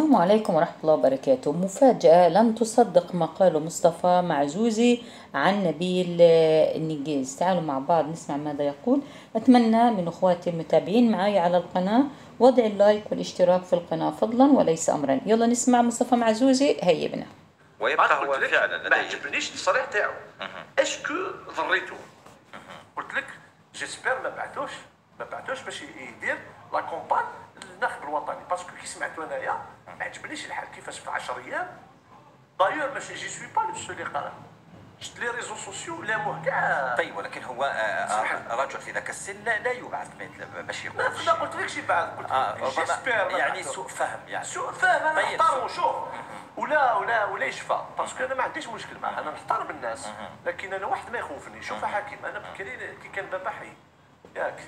السلام عليكم ورحمة الله وبركاته. مفاجأة لن تصدق ما قاله مصطفى معزوزي عن نبيل النجيز. تعالوا مع بعض نسمع ماذا يقول. أتمنى من أخواتي المتابعين معي على القناة وضع اللايك والاشتراك في القناة فضلا وليس أمرا. يلا نسمع مصطفى معزوزي، هيا بنا. ويبقى هو فعلا ما عجبنيش التصريح تاعو. اسكو ضريتو؟ قلت لك جيسبر ما بعثوش باش يدير لا كومبان الناخب الوطني، باسكو كي سمعتو انايا ما عجبنيش الحال كيفاش في 10 ايام. دايور ماشي جي سوي با لو سول اللي قرا، شفت لي ريزو سوسيو لاموه كاع. طيب ولكن هو رجل في ذاك السن لا يبعث باش يقول. لا قلت لكش يبعث، قلت لك جيسبر يعني سوء فهم، يعني سوء فهم. انا طيب نحترمو، شوف ولا يشفى، باسكو انا ما عنديش مشكل معاه، انا نحترم الناس، لكن انا واحد ما يخوفني. شوف حكيم، انا بكري كي كان بابا حي ياك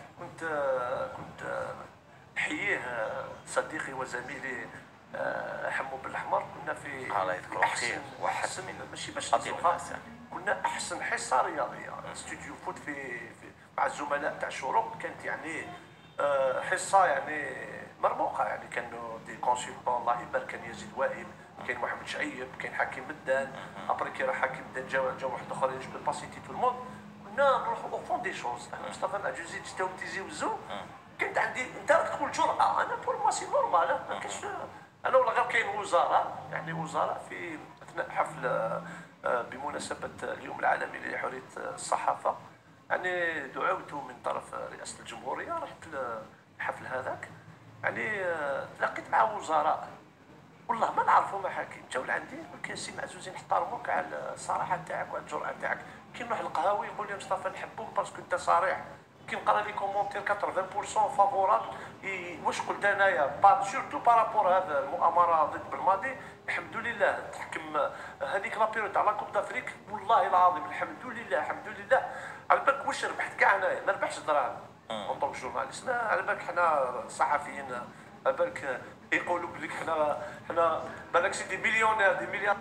كنت نحييه صديقي وزميلي حمو بالاحمر. كنا في الله يذكره خير واحسن ماشي باش نسوقها، كنا احسن حصه رياضيه استوديو فوت في مع الزملاء تاع الشروق. كانت يعني حصه يعني مرموقه، يعني كانوا دي كونسلتون الله يبارك، كان يزيد وائل، كاين محمد شعيب، كاين حكيم بدان، ابري كي راه حكيم بدان جا واحد اخرين جو باسيتي تو الموند. كنا نروحوا او فون دي شوز. مصطفى معجوزي تستاو تيزيوزو، كانت عندي انت راك تقول جرأة، انا بور موا سي نورمال. ما كاينش انا ولا غير كاين وزراء، يعني وزراء في اثناء حفل بمناسبة اليوم العالمي لحرية الصحافة، يعني دعوت من طرف رئاسة الجمهورية، رحت للحفل هذاك، يعني تلاقيت مع وزراء والله ما نعرفوا محاكم، جاو لعندي قلت سي معزوزي نحترموك على الصراحة تاعك وعلى الجرأة تاعك. كي نروح للقهاوي يقول لي مصطفى نحبوك باسكو انت صريح. كي نقرا لي كومونتير 80% فافورابل، واش قلت انايا سورتو بارابور هذا المؤامره ضد بالماضي. الحمد لله تحكم هذيك لا بيريود تاع لا كوب دافريك، والله العظيم الحمد لله. على بالك واش ربحت كاع انايا؟ ما ربحش دراهم اون طونك جورناليست. على بالك حنا صحفيين، على بالك يقولوا بليك حنا بالك سي دي مليونير دي مليار.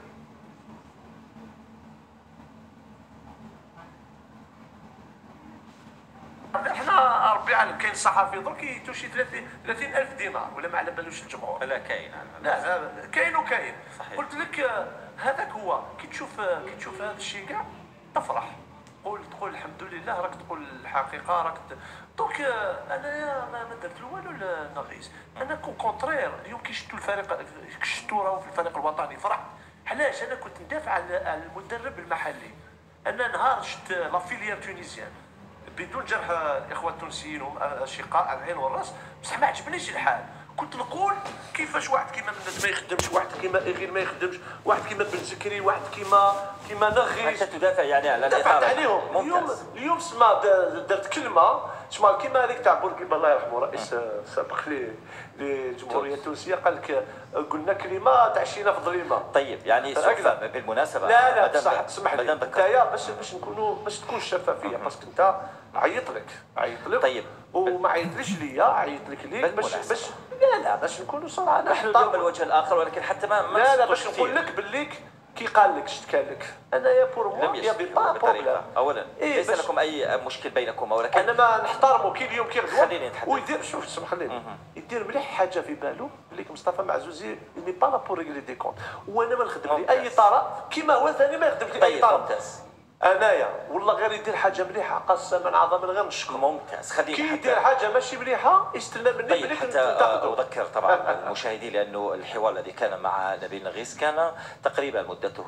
احنا ربي يعلم، كاين صحفي درك يتوشي 30,000 دينار ولا ما على بالوش الجمهور. لا كاين، لا كاين وكاين. قلت لك هذاك هو كي تشوف هذا الشيء كاع تفرح، تقول الحمد لله، راك تقول الحقيقه، راك دونك انا ما درت له والو لنغيس. انا كونترير اليوم كي شفتوا الفريق، شفتوا راهو في الفريق الوطني فرحت. علاش؟ انا كنت ندافع على المدرب المحلي. انا نهار شفت لا فيليير تونيزيان، بدون جرح الاخوه التونسيين والاشقاء على العين والراس، بصح ما عجبنيش الحال. كنت نقول كيفاش واحد كيما بنادم ما يخدمش، واحد كيما ايغيل ما يخدمش، واحد كيما بن زكري، واحد كيما نغي. انت تدافع يعني على دافعت عليهم. اليوم سما درت كلمه سما كيما هذيك تاع بورقيبه الله يرحمه، رئيس سابق للجمهوريه التونسيه، قال لك قلنا كلمه تعشينا في ظليمه. طيب يعني سوف بالمناسبه لا بصح اسمح لي انت باش تكون الشفافيه، باسكو انت عيط لك طيب وما عيطليش ليا، عيط لك ليك باش باش نكونوا صراحه. نحن اليوم الوجه الاخر، ولكن حتى ما لا باش نقول لك بالليك كي قال لك شت قال لك انا يا بور موا يا با بروبليم. اولا ليس لكم اي مشكل بينكم، ولكن انا ما نحترمه كي اليوم كي غدوه. خليني نتحدث ويدير، شوف اسمح لي، يدير مليح حاجه في بالو اللي مصطفى معزوزي ني با لا بور ريغلي دي كونت، وانا ما نخدم لي اي طرف كيما هو ثاني ما يخدم لي اي طرف. ممتاز. انايا والله غير يدير حاجه مليحه قسما عظما غير نشكر. ممتاز. خليني كي يدير حاجه ماشي مليحه يستنى مني. طيب حتى اذكر طبعا المشاهدين، لانه الحوار الذي كان مع نبيل نغيس كان تقريبا مدته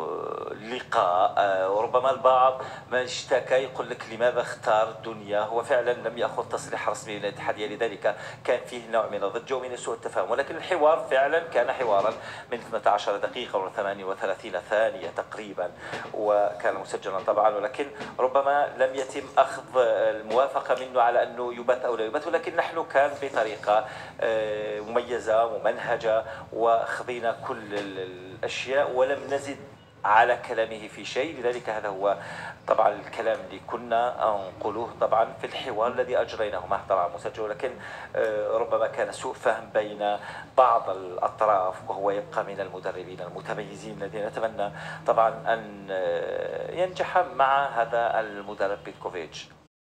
لقاء، وربما البعض ما اشتكى يقول لك لماذا اختار الدنيا. هو فعلا لم ياخذ تصريح رسمي من الاتحاديه، لذلك كان فيه نوع من الضجه ومن سوء التفاهم، ولكن الحوار فعلا كان حوارا من 18 دقيقه و 38 ثانيه تقريبا، وكان مسجلا طبعا، ولكن ربما لم يتم اخذ الموافقه منه على انه يبث او لا يبث، ولكن نحن كان بطريقه مميزه ممنهجه، واخذنا كل الاشياء ولم نزد على كلامه في شيء. لذلك هذا هو طبعا الكلام اللي كنا نقولوه طبعا في الحوار الذي اجريناه مع طبعا مسجل، ولكن ربما كان سوء فهم بين بعض الاطراف، وهو يبقى من المدربين المتميزين الذين نتمنى طبعا ان ينجح مع هذا المدرب بيتكوفيتش.